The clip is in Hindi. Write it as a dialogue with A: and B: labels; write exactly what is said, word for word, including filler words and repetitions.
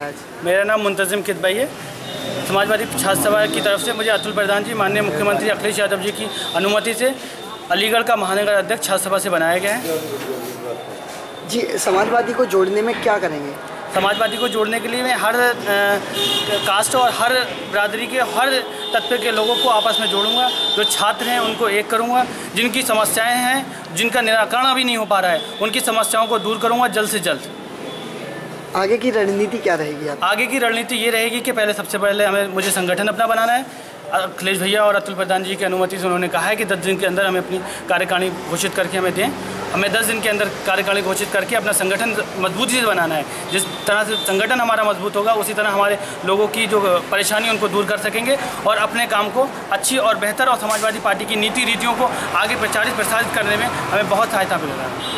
A: मेरा नाम मुंतजिम किदबई है। समाजवादी छात्र सभा की तरफ से मुझे अतुल प्रधान जी, माननीय मुख्यमंत्री अखिलेश यादव जी की अनुमति से अलीगढ़ का महानगर अध्यक्ष छात्र सभा से बनाया गया है।
B: जी, समाजवादी को जोड़ने में क्या करेंगे?
A: समाजवादी को जोड़ने के लिए मैं हर कास्ट और हर बिरादरी के हर तत्व के लोगों को आपस में जोड़ूंगा। जो छात्र हैं उनको एक करूंगा, जिनकी समस्याएं हैं, जिनका निराकरण अभी नहीं हो पा रहा है, उनकी समस्याओं को दूर करूंगा जल्द से जल्द।
B: आगे की रणनीति क्या रहेगी आप?
A: आगे की रणनीति ये रहेगी कि पहले सबसे पहले हमें मुझे संगठन अपना बनाना है। अखिलेश भैया और अतुल प्रधान जी की अनुमति से उन्होंने कहा है कि दस दिन के अंदर हमें अपनी कार्यकारिणी घोषित करके हमें दें। हमें दस दिन के अंदर कार्यकारिणी घोषित करके अपना संगठन मजबूती से बनाना है। जिस तरह से संगठन हमारा मजबूत होगा, उसी तरह हमारे लोगों की जो परेशानी उनको दूर कर सकेंगे और अपने काम को अच्छी और बेहतर और समाजवादी पार्टी की नीति रीतियों को आगे प्रचारित प्रसारित करने में हमें बहुत सहायता मिलेगा।